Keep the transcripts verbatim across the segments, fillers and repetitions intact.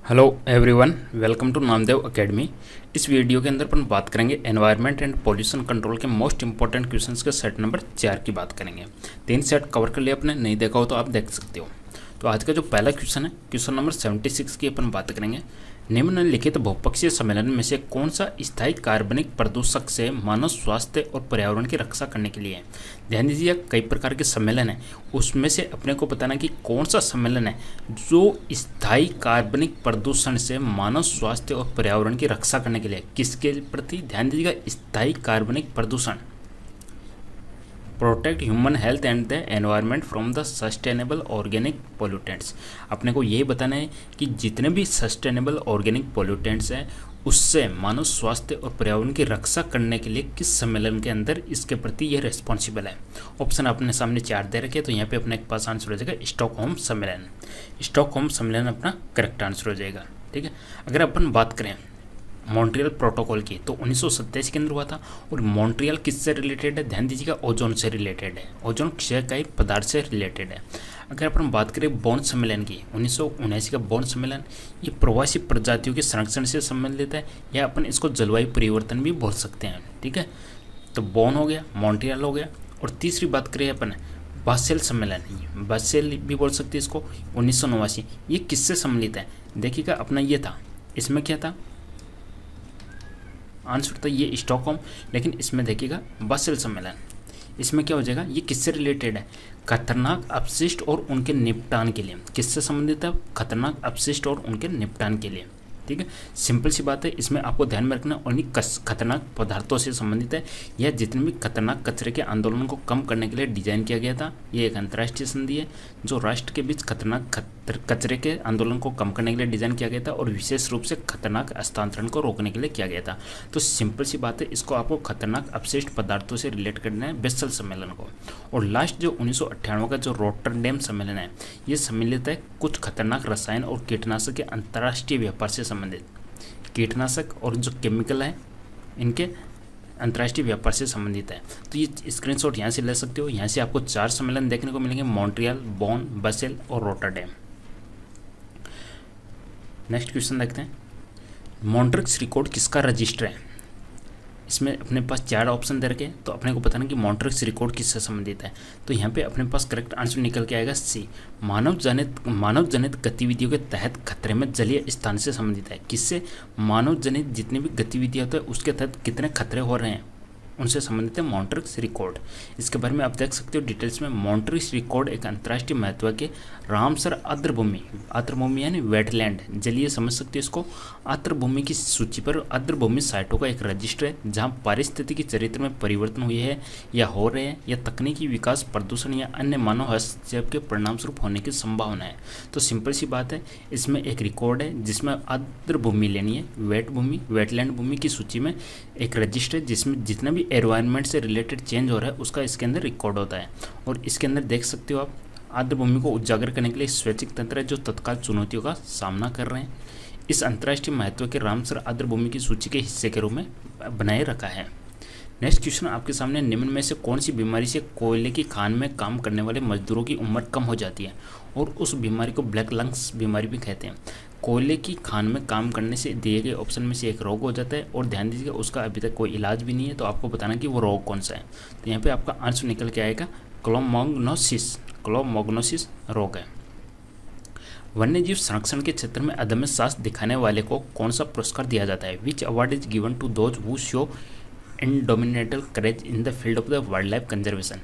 Hello everyone, welcome to Namdev academy. इस video के अंदर अपन बात करेंगे एनवायरनमेंट एंड पॉल्यूशन कंट्रोल के मोस्ट इंपॉर्टेंट क्वेश्चंस के सेट नंबर चार की बात करेंगे। तीन सेट कवर कर लिए, अपने नहीं देखा हो तो आप देख सकते हो। तो आज का जो पहला क्वेश्चन है, क्वेश्चन नंबर सेवेंटी सिक्स की अपन बात करेंगे। निम्नलिखित बहुपक्षीय सम्मेलन में से कौन सा स्थायी कार्बनिक प्रदूषक से मानव स्वास्थ्य और पर्यावरण की रक्षा करने के लिए है। ध्यान दीजिए, कई प्रकार के सम्मेलन हैं, उसमें से अपने को बताना कि कौन सा सम्मेलन है जो स्थायी कार्बनिक प्रदूषण से मानव स्वास्थ्य और पर्यावरण की रक्षा करने के लिए। किसके प्रति ध्यान दीजिएगा, स्थायी कार्बनिक प्रदूषण। Protect human health and the environment from the sustainable organic pollutants. अपने को यही बताना है कि जितने भी सस्टेनेबल ऑर्गेनिक पोल्यूटेंट्स हैं उससे मानव स्वास्थ्य और पर्यावरण की रक्षा करने के लिए किस सम्मेलन के अंदर इसके प्रति यह रिस्पॉन्सिबल है। ऑप्शन अपने सामने चार दे रखे, तो यहाँ पे अपने पास आंसर हो जाएगा स्टॉकहोम सम्मेलन। स्टॉकहोम सम्मेलन अपना करेक्ट आंसर हो जाएगा। ठीक है, अगर अपन बात करें मॉन्ट्रियल प्रोटोकॉल की, तो उन्नीस सौ सत्ताईस के अंदर हुआ था। और मॉन्ट्रियल किससे रिलेटेड है, ध्यान दीजिएगा, ओजोन से रिलेटेड है। ओजोन क्षयकारी पदार्थ से रिलेटेड है। अगर अपन बात करें बॉन सम्मेलन की, उन्नीस सौ उन्यासी का बॉन सम्मेलन, ये प्रवासी प्रजातियों के संरक्षण से संबंधित है, या अपन इसको जलवायु परिवर्तन भी बोल सकते हैं। ठीक है, तो बॉन हो गया, मॉन्ट्रियल हो गया। और तीसरी बात करें अपन बासेल सम्मेलन, बासेल भी बोल सकते हैं इसको, उन्नीस सौ नवासी। ये किससे सम्मिलित है, देखिएगा अपना ये था, इसमें क्या था आंसर था ये स्टॉकहोम, लेकिन इसमें देखिएगा बासेल सम्मेलन। इसमें क्या हो जाएगा, ये किससे रिलेटेड है, खतरनाक अपशिष्ट और उनके निपटान के लिए। किससे संबंधित है, खतरनाक अपशिष्ट और उनके निपटान के लिए। ठीक है, सिंपल सी बात है, इसमें आपको ध्यान में रखना उन्हीं खतरनाक पदार्थों से संबंधित है, या जितने भी खतरनाक कचरे के आंदोलन को कम करने के लिए डिजाइन किया गया था। ये एक अंतर्राष्ट्रीय संधि है जो राष्ट्र के बीच खतरनाक खतर, कचरे के आंदोलन को कम करने के लिए डिजाइन किया गया था, और विशेष रूप से खतरनाक हस्तांतरण को रोकने के लिए किया गया था। तो सिंपल सी बात है, इसको आपको खतरनाक अपशिष्ट पदार्थों से रिलेट करना है, बेसल सम्मेलन को। और लास्ट जो उन्नीस सौ अट्ठानवे का जो रोटरडेम सम्मेलन है, ये सम्मिलित है कुछ खतरनाक रसायन और कीटनाशक के अंतर्राष्ट्रीय व्यापार से संबंधित। कीटनाशक और जो केमिकल है इनके अंतर्राष्ट्रीय व्यापार से संबंधित है। तो ये स्क्रीनशॉट यहाँ से ले सकते हो। यहाँ से आपको चार सम्मेलन देखने को मिलेंगे, मॉन्ट्रियल, बॉन, बासेल और रोटरडेम। नेक्स्ट क्वेश्चन देखते हैं, मॉन्ट्रिक्स रिकॉर्ड किसका रजिस्टर है। इसमें अपने पास चार ऑप्शन दे रखे, तो अपने को बताना कि मॉन्ट्रिक्स रिकॉर्ड किससे संबंधित है। तो यहाँ पे अपने पास करेक्ट आंसर निकल के आएगा सी, मानव जनित मानव जनित गतिविधियों के तहत खतरे में जलीय स्थान से संबंधित है। किससे, मानव जनित जितनी भी गतिविधियाँ होती है उसके तहत कितने खतरे हो रहे हैं उनसे संबंधित है मॉन्ट्रिक्स रिकॉर्ड। इसके बारे में आप देख सकते हो डिटेल्स में। मॉन्ट्रिक्स रिकॉर्ड एक अंतर्राष्ट्रीय महत्व के रामसर आर्द्रभूमि, आर्द्रभूमि यानी वेटलैंड, जलीय समझ सकते हो इसको, आर्द्रभूमि की सूची पर आर्द्रभूमि साइटों का एक रजिस्टर है जहां पारिस्थितिकी चरित्र में परिवर्तन हुए हैं या हो रहे हैं, या तकनीकी विकास, प्रदूषण या अन्य मानव हस्तक्षेप के परिणामस्वरूप होने की संभावना है। तो सिंपल सी बात है, इसमें एक रिकॉर्ड है जिसमें आर्द्रभूमि लेनी है, वेट भूमि, वेटलैंड भूमि की सूची में एक रजिस्टर है जिसमें जितना भी एनवायरनमेंट से रिलेटेड चेंज हो रहा है उसका इसके अंदर रिकॉर्ड होता है। और इसके अंदर देख सकते हो आप, आर्द्रभूमि को उजागर करने के लिए स्वैच्छिक तंत्र है जो तत्काल चुनौतियों का सामना कर रहे हैं। इस अंतर्राष्ट्रीय महत्व के रामसर आर्द्रभूमि की सूची के हिस्से के रूप में बनाए रखा है। नेक्स्ट क्वेश्चन आपके सामने, निम्न में से कौन सी बीमारी से कोयले की खान में काम करने वाले मजदूरों की उम्र कम हो जाती है, और उस बीमारी को ब्लैक लंग्स बीमारी भी कहते हैं। कोयले की खान में काम करने से दिए गए ऑप्शन में से एक रोग हो जाता है, और ध्यान दीजिएगा उसका अभी तक कोई इलाज भी नहीं है, तो आपको बताना कि वो रोग कौन सा है। तो यहाँ पे आपका आंसर निकल के आएगा क्लोमोग्नोसिस, क्लोमोग्नोसिस रोग है। वन्यजीव संरक्षण के क्षेत्र में अदम्य साहस दिखाने वाले को कौन सा पुरस्कार दिया जाता है। Which award is given to those who show indomitable courage in the field of the wild life conservation.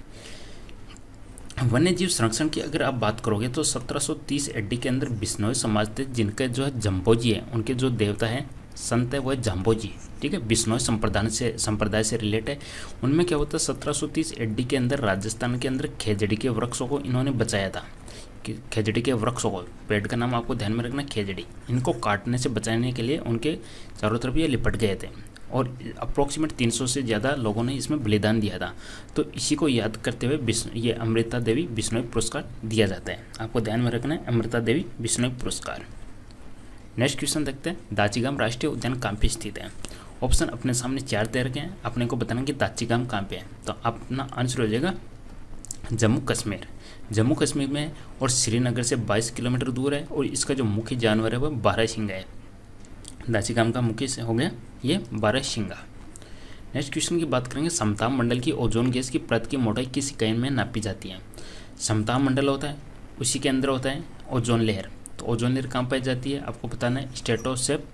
वन्यजीव संरक्षण की अगर आप बात करोगे तो सत्रह सौ तीस एडी के अंदर बिश्नोई समाज थे, जिनके जो है जम्बोजी है, उनके जो देवता है संत है वो है जम्बोजी। ठीक है, बिश्नोई संप्रदाय से संप्रदाय से रिलेट है। उनमें क्या होता है, सत्रह सौ तीस एडी के अंदर राजस्थान के अंदर खेजड़ी के वृक्षों को इन्होंने बचाया था। खेजड़ी के वृक्षों को, पेड़ का नाम आपको ध्यान में रखना खेजड़ी, इनको काटने से बचाने के लिए उनके चारों तरफ ये लिपट गए थे, और अप्रोक्सीमेट तीन सौ से ज़्यादा लोगों ने इसमें बलिदान दिया था। तो इसी को याद करते हुए ये अमृता देवी बिश्नोई पुरस्कार दिया जाता है। आपको ध्यान में रखना है, अमृता देवी बिश्नोई पुरस्कार। नेक्स्ट क्वेश्चन देखते हैं, दाचीगाम राष्ट्रीय उद्यान कहाँ पे स्थित है। ऑप्शन अपने सामने चार दे रखे हैं, अपने को बताना कि दाचीगाम कहाँ पे है। तो अपना आंसर हो जाएगा जम्मू कश्मीर, जम्मू कश्मीर में और श्रीनगर से बाईस किलोमीटर दूर है और इसका जो मुख्य जानवर है वह बारहसिंगा है। दाचिकाम का मुख्य हो गया ये बारहसिंगा। नेक्स्ट क्वेश्चन की बात करेंगे, समताप मंडल की ओजोन गैस की परत की मोटाई किस इकाई में नापी जाती है। समताप मंडल होता है, उसी के अंदर होता है ओजोन लेयर। तो ओजोन लेयर कहाँ पाई जाती है आपको बताना है, स्ट्रेटोस्फेरिक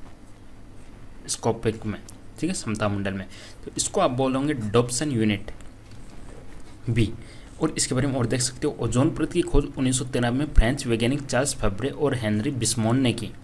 स्कोपिक में, ठीक है, समताप मंडल में। तो इसको आप बोलोगे डॉप्सन यूनिट बी। और इसके बारे में और देख सकते हो, ओजोन परत की खोज उन्नीस सौ तिरानवे में फ्रेंच वैज्ञानिक चार्ल्स फैब्रे और हेनरी बिस्मोन ने की।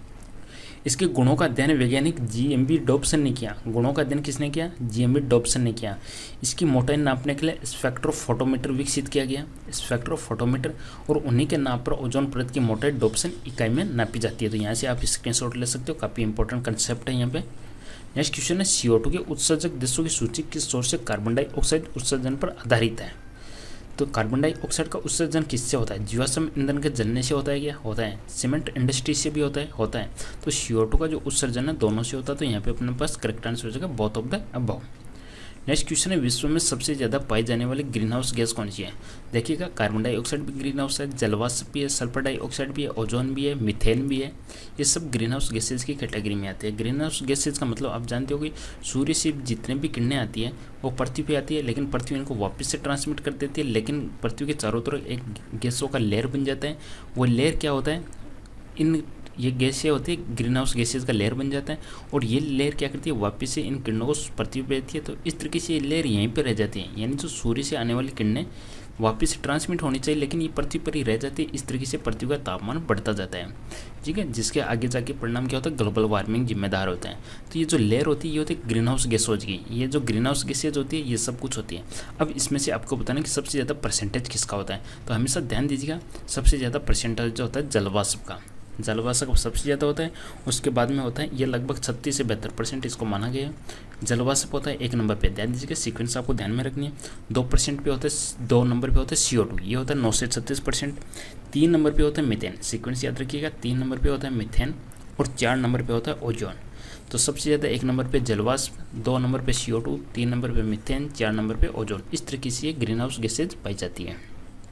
इसके गुणों का अध्ययन वैज्ञानिक जी एम बी डॉप्सन ने किया। गुणों का अध्ययन किसने किया, जी एम बी डॉप्सन ने किया। इसकी मोटाई नापने के लिए स्पेक्ट्रोफोटोमीटर विकसित किया गया, स्पेक्ट्रोफोटोमीटर, और उन्हीं के नाम पर ओजोन परत की मोटाई डॉप्सन इकाई में नापी जाती है। तो यहाँ से आप स्क्रीनशॉट ले सकते हो, काफ़ी इंपॉर्टेंट कंसेप्ट है यहाँ पे। नेक्स्ट क्वेश्चन है, सी ओ टू के उत्सर्जक देशों की सूची किस सोर्स से कार्बन डाइऑक्साइड उत्सर्जन पर आधारित है। तो कार्बन डाइऑक्साइड का उत्सर्जन किससे होता है, जीवाश्म ईंधन के जलने से होता है क्या, होता है। सीमेंट इंडस्ट्री से भी होता है, होता है। तो सी ओ टू का जो उत्सर्जन है दोनों से होता है। तो यहाँ पे अपने पास करेक्ट आंसर हो जाएगा both of the above. Next question है, विश्व में सबसे ज़्यादा पाई जाने वाली ग्रीन हाउस गैस कौन सी है। देखिएगा, कार्बन डाइऑक्साइड भी ग्रीन हाउस है, जलवाष्प भी है, सल्फर डाइऑक्साइड भी है, ओजोन भी है, मीथेन भी है। ये सब ग्रीन हाउस गैसेज की कैटेगरी में आते हैं। ग्रीन हाउस गैसेज का मतलब आप जानते हो कि सूर्य से जितने भी किरणें आती है वो पृथ्वी पे आती है, लेकिन पृथ्वी इनको वापस से ट्रांसमिट कर देती है। लेकिन पृथ्वी के चारों तरफ एक गैसों का लेयर बन जाता है। वो लेयर क्या होता है, इन ये गैसें होती है, ग्रीन हाउस गैसेज का लेयर बन जाता है। और ये लेयर क्या करती है, वापस से इन किरणों को पृथ्वी पे देती है। तो इस तरीके से ये लेयर यहीं पे रह जाती है, यानी जो सूर्य से आने वाली किरणें वापस से ट्रांसमिट होनी चाहिए, लेकिन ये पृथ्वी पर ही रह जाती है। इस तरीके से पृथ्वी का तापमान बढ़ता जाता है, ठीक है, जिसके आगे जाके परिणाम क्या होता है, ग्लोबल वार्मिंग जिम्मेदार होता है। तो ये जो लेयर होती है ये होती है ग्रीन हाउस गैसेज की। ये जो ग्रीन हाउस गैसेज होती है ये सब कुछ होती है। अब इसमें से आपको बताना कि सबसे ज़्यादा परसेंटेज किसका होता है। तो हमेशा ध्यान दीजिएगा, सबसे ज़्यादा परसेंटेज जो होता है जलवाष्प का, जलवाष्प सबसे ज़्यादा होता है। उसके बाद में होता है ये लगभग छत्तीस से बहत्तर परसेंट इसको माना गया है। जलवाष्प होता है एक नंबर पे, ध्यान दीजिएगा, सीक्वेंस आपको ध्यान में रखनी है। दो परसेंट पे होता है, दो नंबर पे होता है सी ओ टू, ये होता है नौ से छत्तीस परसेंट। तीन नंबर पे होता है मीथेन, सीक्वेंस याद रखिएगा, तीन नंबर पे होता है मीथेन और चार नंबर पे होता है ओजोन। तो सबसे ज़्यादा एक नंबर पे जलवाष्प, दो नंबर पे सी ओ टू, तीन नंबर पे मीथेन, चार नंबर पे ओजोन। इस तरीके से ये ग्रीन हाउस गैसेज पाई जाती है।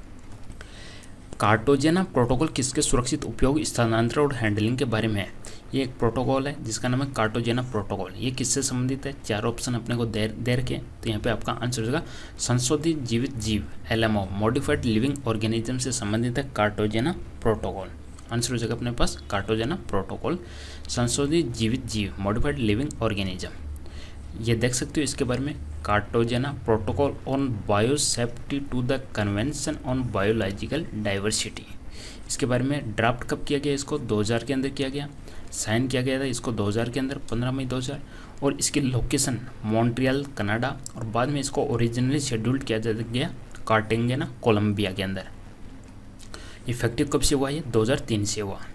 कार्टेजियन प्रोटोकॉल किसके सुरक्षित उपयोग, स्थानांतरण और हैंडलिंग के बारे में है। ये एक प्रोटोकॉल है जिसका नाम है कार्टेजियन प्रोटोकॉल। ये किससे संबंधित है, चार ऑप्शन अपने को दे दे रखे। तो यहाँ पे आपका आंसर हो जाएगा संशोधित जीवित जीव, L M O, modified living organism से संबंधित है कार्टेजियन प्रोटोकॉल। आंसर हो जाएगा अपने पास कार्टेजियन प्रोटोकॉल, संशोधित जीवित जीव, मॉडिफाइड लिविंग ऑर्गेनिज्म। ये देख सकते हो इसके बारे में, Cartagena protocol on biosafety to the convention on biological diversity. इसके बारे में ड्राफ्ट कब किया गया, इसको दो हज़ार के अंदर किया गया, साइन किया गया था इसको दो हज़ार के अंदर, पंद्रह मई दो हज़ार। और इसकी लोकेशन मॉन्ट्रियल कनाडा, और बाद में इसको ओरिजिनली शेड्यूल्ड किया गया कार्टेजियन कोलंबिया के अंदर। इफेक्टिव कब से हुआ, ये दो हज़ार तीन से हुआ।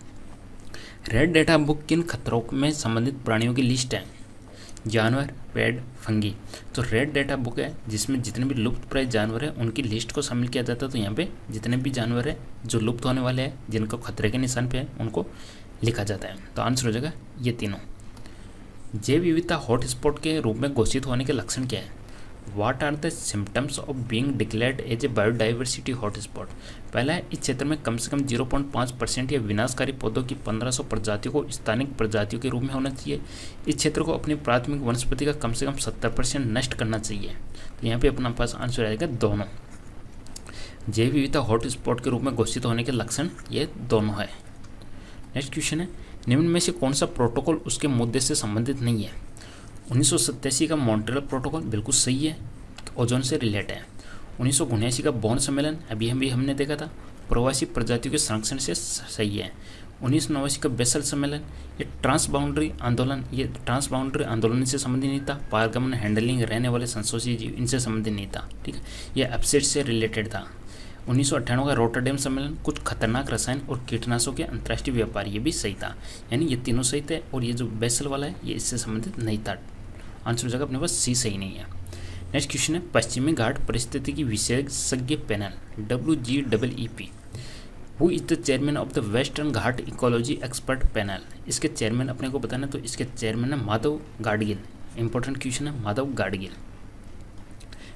रेड डेटा बुक किन खतरों में संबंधित प्राणियों की लिस्ट है, जानवर, पेड़, फंगी। तो रेड डेटा बुक है जिसमें जितने भी लुप्त प्राय जानवर हैं उनकी लिस्ट को शामिल किया जाता है। तो यहाँ पे जितने भी जानवर हैं जो लुप्त होने वाले हैं, जिनको खतरे के निशान पे है, उनको लिखा जाता है। तो आंसर हो जाएगा ये तीनों। जैव विविधता हॉटस्पॉट के रूप में घोषित होने के लक्षण क्या है। What are the symptoms of being declared as a biodiversity hotspot. पहला है, इस क्षेत्र में कम से कम ज़ीरो पॉइंट फाइव परसेंट या विनाशकारी पौधों की पंद्रह सौ प्रजातियों को स्थानिक प्रजातियों के रूप में होना चाहिए। इस क्षेत्र को अपनी प्राथमिक वनस्पति का कम से कम सत्तर परसेंट नष्ट करना चाहिए। तो यहाँ पे अपना पास आंसर आएगा दोनों। जैव विविधता हॉटस्पॉट के रूप में घोषित होने के लक्षण ये दोनों है। नेक्स्ट क्वेश्चन है, निम्न में से कौन सा प्रोटोकॉल उसके मुद्दे से संबंधित नहीं है। उन्नीस सौ सत्तासी का मॉन्ट्रियल प्रोटोकॉल बिल्कुल सही है, ओजोन से रिलेट है। उन्नीस सौ उन्यासी का बॉन सम्मेलन अभी हम भी हमने देखा था, प्रवासी प्रजातियों के संरक्षण से सही है। उन्नीस सौ नवासी का बेसल सम्मेलन, ये ट्रांस बाउंड्री आंदोलन, ये ट्रांस बाउंड्री आंदोलन से संबंधित नहीं था। पारगमन हैंडलिंग रहने वाले संशोधित जीव, इनसे संबंधित नहीं था, ठीक है, ये अपसेट से रिलेटेड था। उन्नीस सौ अट्ठानवे का रोटरडेम सम्मेलन, कुछ खतरनाक रसायन और कीटनाशकों के अंतर्राष्ट्रीय व्यापार, ये भी सही था। यानी ये तीनों सही थे, और ये जो बेसल वाला है ये इससे संबंधित नहीं था। आंसर हो जाएगा अपने पास सी सही नहीं है। नेक्स्ट क्वेश्चन है, पश्चिमी घाट परिस्थितिकी विशेषज्ञ panel W G double E P who is the chairman of the western Ghat ecology expert panel. इसके चेयरमैन अपने को बताना, तो इसके चेयरमैन है माधव गाडगिल। इंपॉर्टेंट क्वेश्चन है, माधव गाडगिल।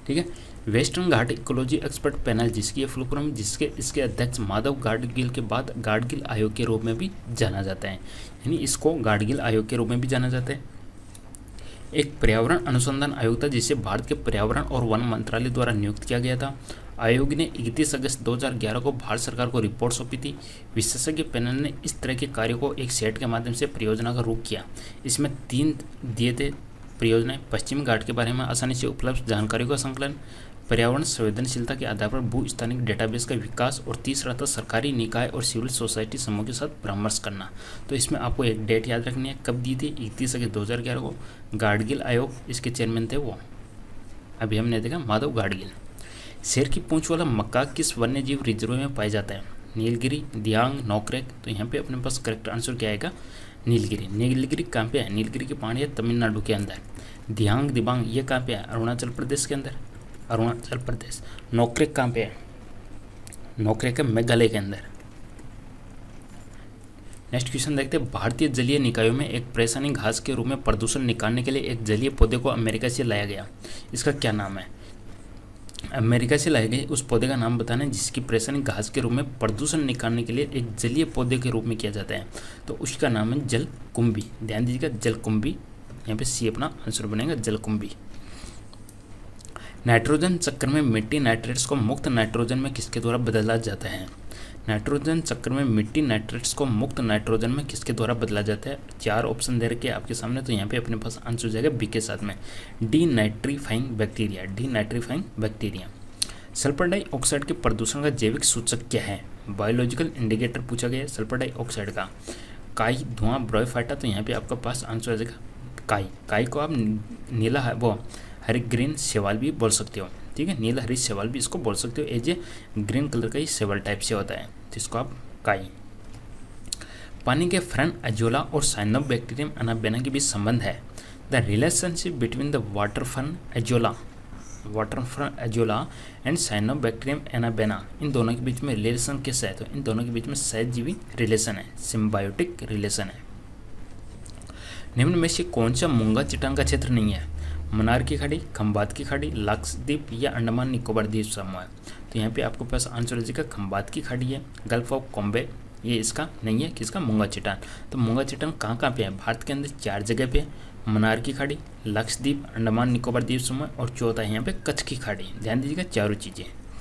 ठीक है। Western Ghat ecology expert panel, जिसकी ये फुल फॉर्म, जिसके इसके अध्यक्ष माधव गाडगिल के बाद गाडगिल आयोग के रूप में भी जाना जाता है, यानी इसको गाडगिल आयोग के रूप में भी जाना जाता है। एक पर्यावरण अनुसंधान आयोग था जिसे भारत के पर्यावरण और वन मंत्रालय द्वारा नियुक्त किया गया था। आयोग ने इकतीस अगस्त दो हज़ार ग्यारह को भारत सरकार को रिपोर्ट सौंपी थी। विशेषज्ञ पैनल ने इस तरह के कार्यों को एक सेट के माध्यम से परियोजना का रूप किया। इसमें तीन दिए थे परियोजनाएं: पश्चिमी घाट के बारे में आसानी से उपलब्ध जानकारी का संकलन, पर्यावरण संवेदनशीलता के आधार पर भू स्थानिक डेटाबेस का विकास, और तीसरा था सरकारी निकाय और सिविल सोसाइटी समूह के साथ परामर्श करना। तो इसमें आपको एक डेट याद रखनी है, कब दी थी, इकतीस अगस्त दो हज़ार ग्यारह को। गाडगिल आयोग, इसके चेयरमैन थे वो, अभी हमने देखा माधव गाडगिल। शेर की पूंछ वाला मक्का किस वन्य जीव रिजर्व में पाया जाता है? नीलगिरी, दियांग, नौक्रेक। तो यहाँ पे अपने पास करेक्ट आंसर क्या आएगा? नीलगिरी। नीलगिरी कहाँ पे है? नीलगिरी की पहाड़ी है तमिलनाडु के अंदर। दियांग दिबांग ये कहाँ पे है? अरुणाचल प्रदेश के अंदर, अरुणाचल प्रदेश। नौक्रेक कहाँ पे है? नौक्रेक है मेघालय के अंदर। नेक्स्ट क्वेश्चन देखते हैं। भारतीय जलीय निकायों में एक परेशानी घास के रूप में प्रदूषण निकालने के लिए एक जलीय पौधे को अमेरिका से लाया गया, इसका क्या नाम है? अमेरिका से लाए गए उस पौधे का नाम बताना है जिसकी परेशानी घास के रूप में प्रदूषण निकालने के लिए एक जलीय पौधे के रूप में किया जाता है, तो उसका नाम है जलकुंभी। ध्यान दीजिएगा, जलकुंभी। यहाँ पे सी अपना आंसर बनेगा, जलकुंभी। नाइट्रोजन चक्र में मिट्टी नाइट्रेट्स को मुक्त नाइट्रोजन में किसके द्वारा बदला जाता है? नाइट्रोजन चक्र में मिट्टी नाइट्रेट्स को मुक्त नाइट्रोजन में किसके द्वारा बदला जाता है? चार ऑप्शन दे रखे आपके सामने, तो यहाँ पे अपने पास आंसर हो जाएगा बी के साथ में, denitrifying bacteria. Denitrifying bacteria. Sulphur dioxide के प्रदूषण का जैविक सूचक क्या है? बायोलॉजिकल इंडिकेटर पूछा गया है सल्फर डाइऑक्साइड का। काई, धुआं, ब्रायोफाइटा। तो यहाँ पे आपका पास आंसर आ जाएगा काई। काई को आप नीला वो हरी ग्रीन शैवाल भी बोल सकते हो, ठीक है। नीला हरी शैवाल भी इसको बोल सकते हो, एज ए ग्रीन कलर का ही शैवाल टाइप से होता है, तो इसको आप काई। पानी के फ्रन एजोला और साइनोबैक्टीरियम एनाबेना के बीच संबंध है। The relationship between the water fern azolla water fern azolla and cyanobacterium anabaena, इन दोनों के बीच में रिलेशन कैसा है? तो इन दोनों के बीच में सहजीवी रिलेशन है, सिम्बायोटिक रिलेशन है। निम्न में से कौन सा मूंगा चट्टान का क्षेत्र नहीं है? मन्नार की खाड़ी, खंबात की खाड़ी, लक्षद्वीप या अंडमान निकोबार द्वीप समूह है। तो यहाँ पे आपको पास आंसर हो जाएगा खंबात की खाड़ी है। गल्फ ऑफ कॉम्बे ये इसका नहीं है, किसका? मूंगा चट्टान। तो मूंगा चट्टान कहाँ कहाँ पे है? भारत के अंदर चार जगह पे, मन्नार की खाड़ी, लक्षद्वीप, अंडमान निकोबार द्वीप समूह और चौथा है यहाँ पे कच्छ की खाड़ी। ध्यान दीजिएगा चारों चीज़ें।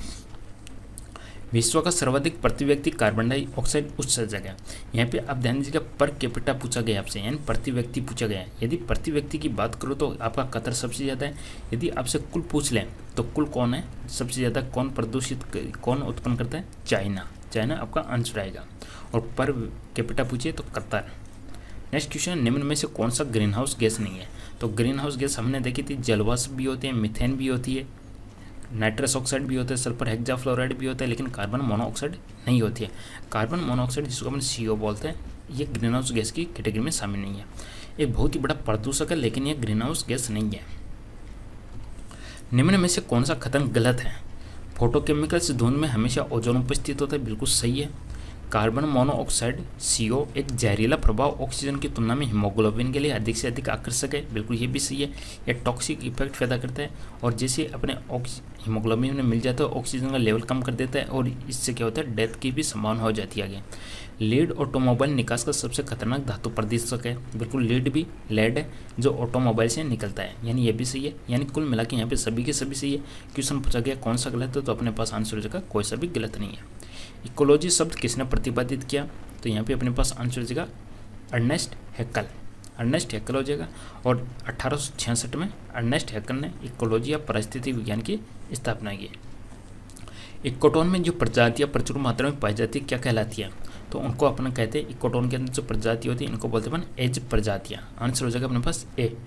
विश्व का सर्वाधिक प्रति व्यक्ति कार्बन डाइऑक्साइड उत्सर्जक है। यहाँ पे आप ध्यान दीजिएगा, पर कैपिटा पूछा गया आपसे, यानी प्रति व्यक्ति पूछा गया है। यदि प्रति व्यक्ति की बात करो तो आपका कतर सबसे ज़्यादा है। यदि आपसे कुल पूछ लें तो कुल कौन है सबसे ज़्यादा, कौन प्रदूषित कौन उत्पन्न करता है? चाइना। चाइना आपका आंसर आएगा। और पर कैपिटा पूछिए तो कतर। नेक्स्ट क्वेश्चन, निम्न में से कौन सा ग्रीन हाउस गैस नहीं है? तो ग्रीन हाउस गैस हमने देखी थी, जलवाष्प भी होती है, मिथेन भी होती है, नाइट्रस ऑक्साइड भी होता है, सल्फर हेक्साफ्लोराइड भी होता है, लेकिन कार्बन मोनोऑक्साइड नहीं होती है। कार्बन मोनोऑक्साइड जिसको अपन सी ओ बोलते हैं, ये ग्रीन हाउस गैस की कैटेगरी में शामिल नहीं है। एक बहुत ही बड़ा प्रदूषक है, लेकिन ये ग्रीन हाउस गैस नहीं है। निम्न में से कौन सा कथन गलत है? फोटोकेमिकल्स धुंध में हमेशा ओजोन उपस्थित होता है, बिल्कुल सही है। कार्बन मोनोऑक्साइड सी ओ एक जहरीला प्रभाव ऑक्सीजन की तुलना में हीमोग्लोबिन के लिए अधिक से अधिक आकर्षक है, बिल्कुल ये भी सही है। यह टॉक्सिक इफेक्ट पैदा करता है और जैसे अपने हीमोग्लोबिन में मिल जाता है ऑक्सीजन का लेवल कम कर देता है और इससे क्या होता है? डेथ की भी संभावना हो जाती है आगे। लीड ऑटोमोबाइल निकास का सबसे खतरनाक धातु प्रदूषक है, बिल्कुल लीड भी लेड है जो ऑटोमोबाइल से निकलता है, यानी ये भी सही है। यानी कुल मिला के यहाँ पे सभी के सभी सही है। क्वेश्चन पूछा गया कौन सा गलत है, तो अपने पास आंसर हो जाएगा कोई सा भी गलत नहीं है। इकोलॉजी शब्द किसने प्रतिपादित किया? तो यहाँ पे अपने पास आंसर हो जाएगा अर्नेस्ट हैक्कल। अर्नेस्ट हैक्कल हो जाएगा। और अठारह सौ छियासठ में अर्नेस्ट हैक्कल ने इकोलॉजी या परिस्थिति विज्ञान की स्थापना की। इकोटोन में जो प्रजातियाँ प्रचुर मात्रा में पाई जाती है क्या कहलाती है? तो उनको अपन कहते हैं, इकोटोन के अंदर जो प्रजाति होती है इनको बोलते हैं अपन एज प्रजातियाँ। आंसर हो जाएगा अपने पास ए।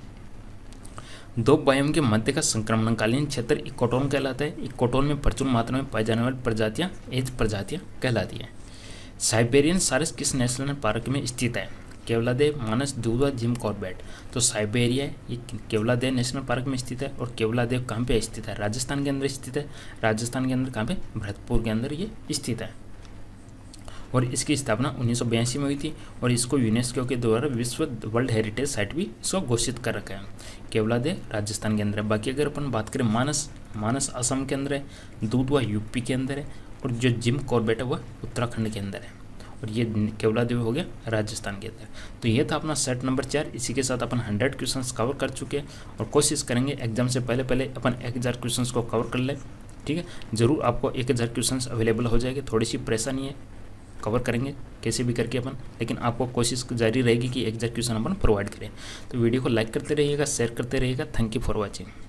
दो बायोम के मध्य का संक्रमणकालीन क्षेत्र इकोटोन कहलाता है। इकोटोन में प्रचुर मात्रा में पाई जाने वाली प्रजातियां एज प्रजातियां कहलाती हैं। साइबेरियन सारस किस नेशनल पार्क में स्थित है? केवलादेव, मानस, दूधवा, जिम कॉर्बेट। तो साइबेरिया ये केवलादेव नेशनल पार्क में स्थित है। और केवलादेव कहाँ पे स्थित है? राजस्थान के अंदर स्थित है। राजस्थान के अंदर कहाँ पे? भरतपुर के अंदर ये स्थित है। और इसकी स्थापना उन्नीस सौ बयासी में हुई थी और इसको यूनेस्को के द्वारा विश्व वर्ल्ड हेरिटेज साइट भी इसको घोषित कर रखा है। केवलादेव राजस्थान के अंदर। बाकी अगर अपन बात करें मानस मानस असम के अंदर है, दूधवा यूपी के अंदर है, और जो जिम कॉर्बेट है वह उत्तराखंड के अंदर है, और ये केवलादेवी हो गया राजस्थान के अंदर। तो ये था अपना सेट नंबर चार। इसी के साथ अपन हंड्रेड क्वेश्चंस कवर कर चुके हैं और कोशिश करेंगे एग्जाम से पहले पहले अपन एक हज़ार क्वेश्चंस को कवर कर लें। ठीक है, ज़रूर आपको एक हज़ार क्वेश्चंस अवेलेबल हो जाएंगे, थोड़ी सी परेशानी है, कवर करेंगे कैसे भी करके अपन, लेकिन आपको कोशिश जारी रहेगी कि एक हज़ार क्वेश्चन अपन प्रोवाइड करें। तो वीडियो को लाइक करते रहिएगा, शेयर करते रहिएगा। Thank you for watching.